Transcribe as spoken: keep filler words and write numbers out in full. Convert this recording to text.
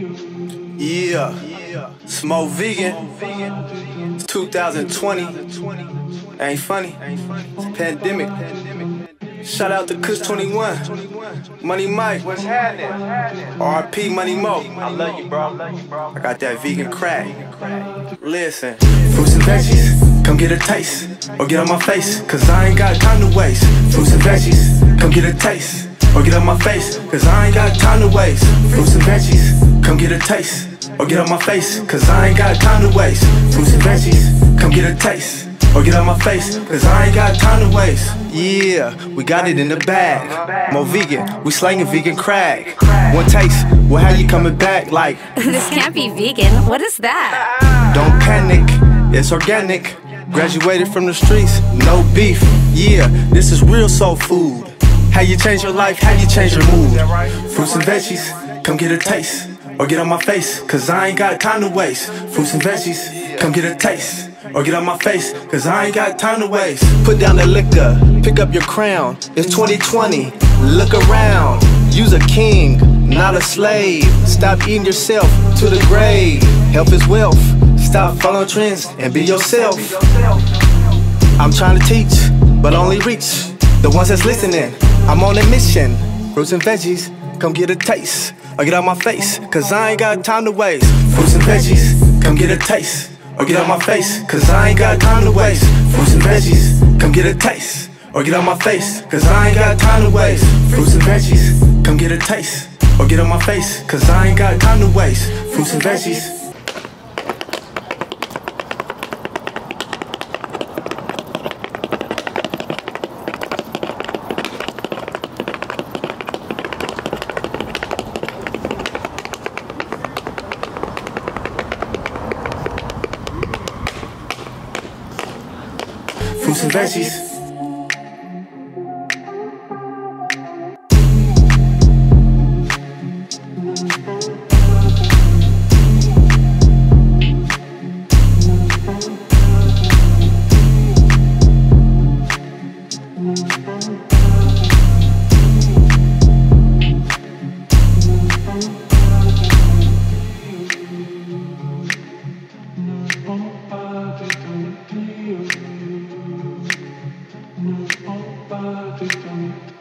Yeah, it's Moe Vegan. It's two thousand twenty. Ain't funny. It's a pandemic. Shout out to Kush twenty-one. Money Mike. What's happening? R I P Money Mo. I love you, bro. I got that vegan crack. Listen, fruits and veggies, come get a taste, or get on my face, cause I ain't got time to waste. Fruits and veggies, come get a taste, or get on my face, cause I ain't got time to waste. Fruits and veggies, come get a taste, or get on my face, cause I ain't got time to waste. Fruits and veggies, come get a taste, or get on my face, cause I ain't got time to waste. Yeah, we got it in the bag. Moe Vegan, we slanging vegan crack. One taste, well how you coming back like? This can't be vegan, what is that? Don't panic, it's organic. Graduated from the streets, no beef. Yeah, this is real soul food. How you change your life, how you change your mood. Fruits and veggies, come get a taste, or get on my face, cause I ain't got time to waste. Fruits and veggies, come get a taste, or get on my face, cause I ain't got time to waste. Put down the liquor, pick up your crown. It's twenty twenty, look around. You's a king, not a slave. Stop eating yourself to the grave. Health is wealth, stop following trends and be yourself. I'm trying to teach, but only reach the ones that's listening. I'm on a mission. Fruits and veggies, come get a taste, or get out my face, cause I ain't got time to waste. Fruits and veggies, come get a taste, or get out my face, cause I ain't got time to waste. Fruits and veggies, come get a taste, or get out my face, cause I ain't got time to waste. Fruits and veggies, come get a taste, or get on my face, cause I ain't got time to waste. Fruits and veggies. Fruits and veggies. Thank you.